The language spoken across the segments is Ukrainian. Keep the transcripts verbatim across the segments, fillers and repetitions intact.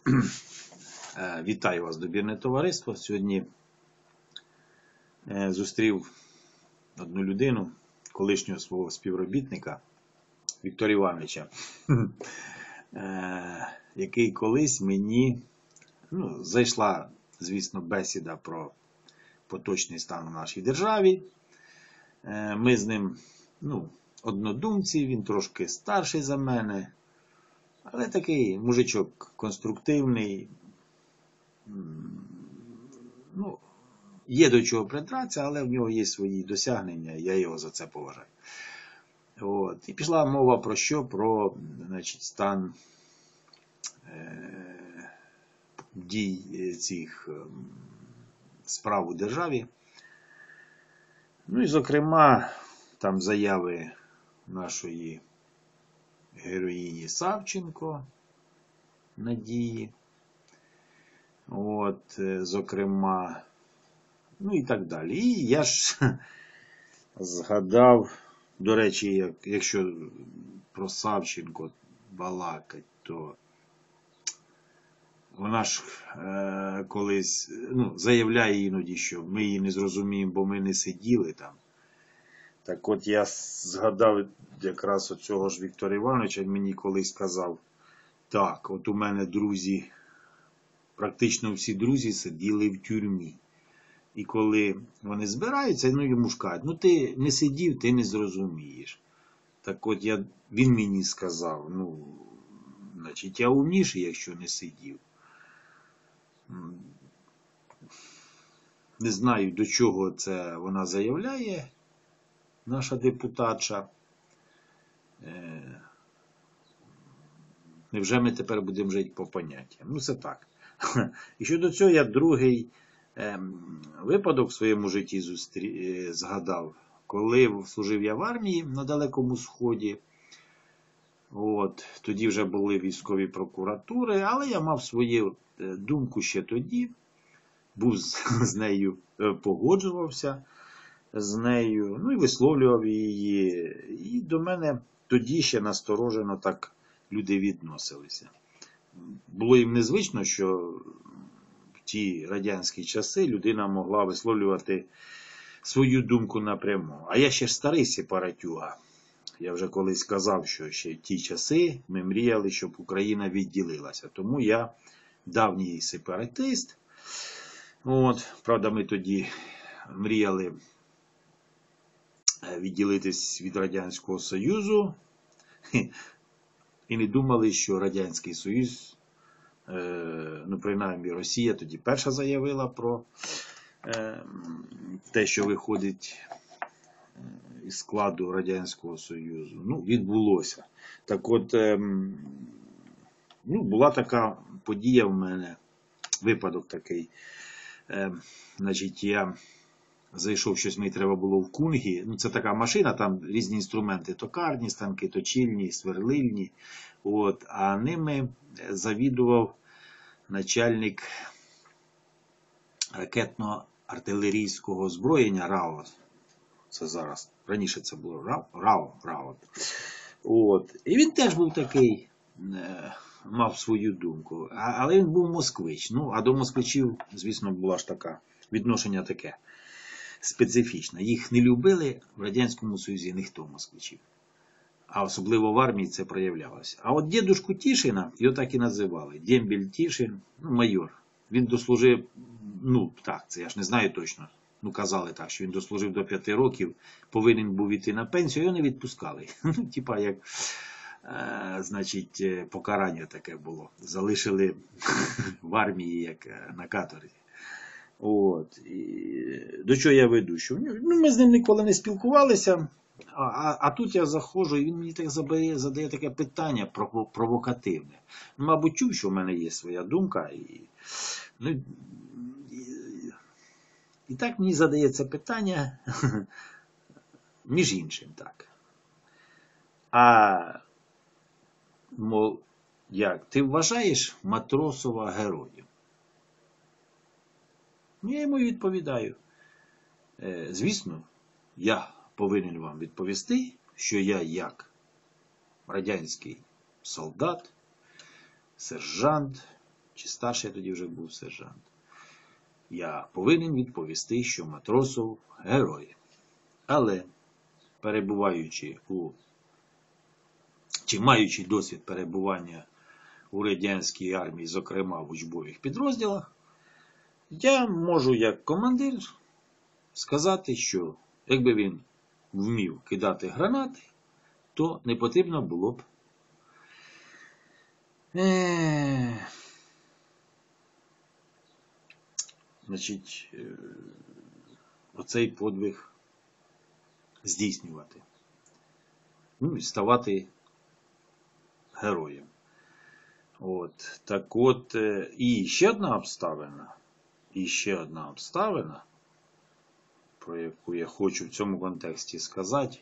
Вітаю вас, добірне товариство. Сьогодні зустрів одну людину, колишнього свого співробітника Віктора Івановича, який колись мені, ну, зайшла, звісно, бесіда про поточний стан у нашій державі. Ми з ним, ну, однодумці, він трошки старший за мене, але такий мужичок конструктивний. Ну, є до чого придратися, але в нього є свої досягнення, я його за це поважаю. От. І пішла мова про що? Про, значить, стан е, дій цих е, справ у державі. Ну і, зокрема, там заяви нашої героїні Савченко Надії. От, зокрема, ну і так далі. І я ж згадав, до речі, як, якщо про Савченко балакать, то вона ж е, колись, ну, заявляє іноді, що ми її не зрозуміємо, бо ми не сиділи там. Так от я згадав якраз оцього ж Віктора Івановича, він мені колись сказав, так, от у мене друзі, практично всі друзі сиділи в тюрмі. І коли вони збираються, ну йому ж кажуть, ну ти не сидів, ти не зрозумієш. Так от я, він мені сказав, ну, значить, я умніший, якщо не сидів. Не знаю, до чого це вона заявляє, наша депутатша. Невже ми тепер будемо жити по поняттям? Ну, це так. І щодо цього я другий випадок в своєму житті зустрі... згадав, коли служив я в армії на Далекому Сході. От, тоді вже були військові прокуратури, але я мав свою думку ще тоді, був з нею, погоджувався з нею, ну і висловлював її. І до мене тоді ще насторожено так люди відносилися. Було їм незвично, що в ті радянські часи людина могла висловлювати свою думку напряму. А я ще ж старий сепаратюга. Я вже колись казав, що ще в ті часи ми мріяли, щоб Україна відділилася. Тому я давній сепаратист. От, правда, ми тоді мріяли відділитись від Радянського Союзу. І не думали, що Радянський Союз, ну, принаймні Росія тоді перша заявила про те, що виходить із складу Радянського Союзу. Ну, відбулося. Так от, ну, була така подія в мене, випадок такий. Значить, я зайшов, щось мені треба було в Кунгі. Ну, це така машина, там різні інструменти. Токарні, станки, точильні, сверлильні. От, а ними завідував начальник ракетно-артилерійського озброєння РАО. Це зараз. Раніше це було РАО. РАО, РАО. От. І він теж був такий, мав свою думку. А, але він був москвич. Ну, а до москвичів, звісно, була ж така, відношення таке специфічне. Їх не любили в Радянському Союзі ніхто москвичів. А особливо в армії це проявлялося. А от дідушку Тішина, його так і називали. Дембель Тішин, ну, майор. Він дослужив, ну, так, це я ж не знаю точно. Ну, казали так, що він дослужив до п'яти років, повинен був іти на пенсію, його не відпускали. Ну, типа, як, е, значить, покарання таке було. Залишили в армії, як на каторзі. От. І до чого я веду? Що, ну, ми з ним ніколи не спілкувалися, а, а, а тут я заходжу, і він мені так задає, задає таке питання провокативне. Ну, мабуть, чув, що в мене є своя думка. І, ну, і, і так мені задається питання, між іншим, так. А, мов, як, ти вважаєш Матросова героєм? Я йому відповідаю. Звісно, я повинен вам відповісти, що я як радянський солдат, сержант, чи старший я тоді вже був сержант, я повинен відповісти, що Матросов герой. Але, перебуваючи у, чи маючи досвід перебування у радянській армії, зокрема в учбових підрозділах, я можу як командир сказати, що якби він вмів кидати гранати, то не потрібно було б е... значить, е... оцей подвиг здійснювати. Ну і ставати героєм. От. Так от, і ще одна обставина, і ще одна обставина, про яку я хочу в цьому контексті сказати.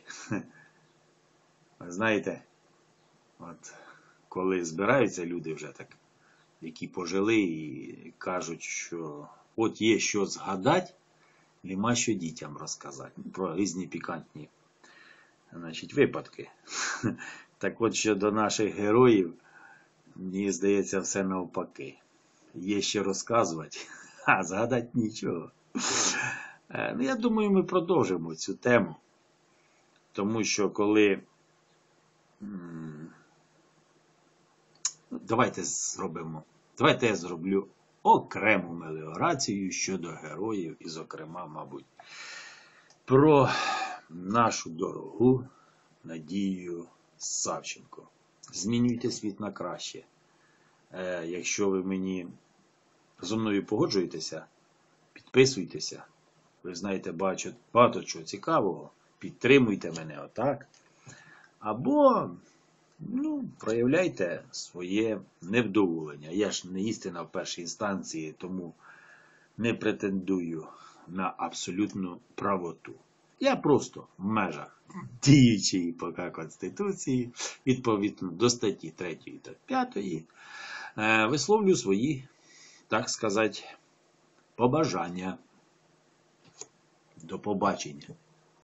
Ви знаєте, от, коли збираються люди вже так, які пожили і кажуть, що от є що згадати, нема що дітям розказати. Про різні пікантні, значить, випадки. Так от, щодо наших героїв, мені здається, все навпаки. Є що розказувати, а згадати нічого. Ну, я думаю, ми продовжимо цю тему. Тому що коли... Давайте зробимо. Давайте я зроблю окрему меліорацію щодо героїв. І, зокрема, мабуть, про нашу дорогу Надію Савченко. Змінюйте світ на краще. Е, якщо ви мені зі мною погоджуєтеся, підписуйтеся. Ви знаєте, бачу багато чого цікавого. Підтримуйте мене отак. Або, ну, проявляйте своє невдоволення. Я ж не істина в першій інстанції, тому не претендую на абсолютну правоту. Я просто в межах діючої поки Конституції, відповідно до статті третьої та п'ятої, висловлю свої, так сказати, побажання. До побачення.